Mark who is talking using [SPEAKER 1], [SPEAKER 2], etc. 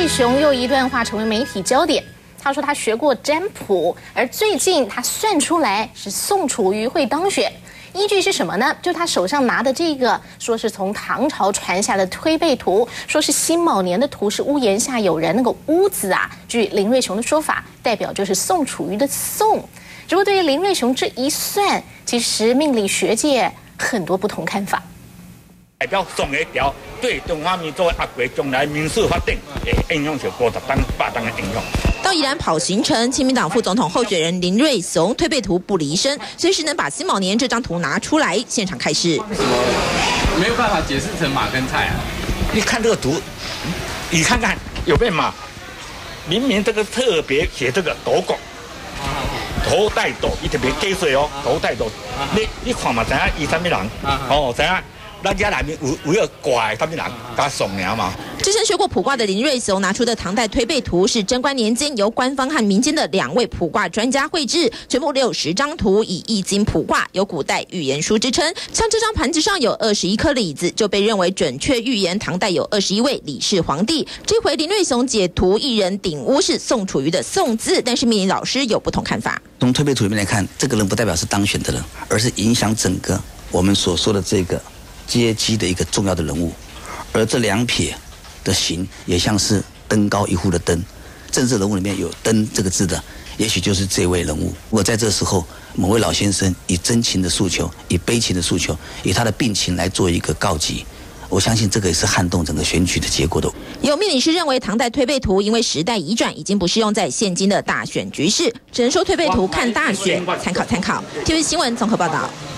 [SPEAKER 1] 瑞雄又一段话成为媒体焦点。他说他学过占卜，而最近他算出来是宋楚瑜会当选。依据是什么呢？就他手上拿的这个，说是从唐朝传下的推背图，说是辛卯年的图是屋檐下有人，那个屋字啊，据林瑞雄的说法，代表就是宋楚瑜的宋。不过对于林瑞雄这一算，其实命理学界很多不同看法。
[SPEAKER 2] 代表宋的条对中华民族的阿贵将来民事法典会影响是50档、100档的影响。
[SPEAKER 3] 到宜兰跑行程，亲民党副总统候选人林瑞雄推背图不离身，随时能把辛卯年这张图拿出来现场开示。
[SPEAKER 4] 为什么没有办法解释成马跟菜啊？
[SPEAKER 2] 你看这个图，你看看有没有马？明明这个特别写这个斗拱，头戴斗，伊特别加水哦，头戴斗。你看嘛，知影伊什么人？哦，知影。咱家内面有一个怪，他们人加宋娘嘛。
[SPEAKER 3] 之前学过卜卦的林瑞雄拿出的唐代推背图是贞观年间由官方和民间的2位卜卦专家绘制，全部60张图，以易经卜卦，有古代预言书之称。像这张盘子上有21颗李子，就被认为准确预言唐代有21位李氏皇帝。这回林瑞雄解图一人顶屋是宋楚瑜的宋字，但是命理老师有不同看法。
[SPEAKER 5] 从推背图里面来看，这个人不代表是当选的人，而是影响整个我们所说的这个阶级的一个重要的人物，而这2撇的形也像是登高一呼的登，政治人物里面有登这个字的，也许就是这位人物。如果在这时候某位老先生以真情的诉求，以悲情的诉求，以他的病情来做一个告急，我相信这个也是撼动整个选举的结果的。
[SPEAKER 3] 有命理师认为，唐代推背图因为时代移转，已经不适用在现今的大选局势，只能说推背图看大选，参考参考。TVB 新闻综合报道。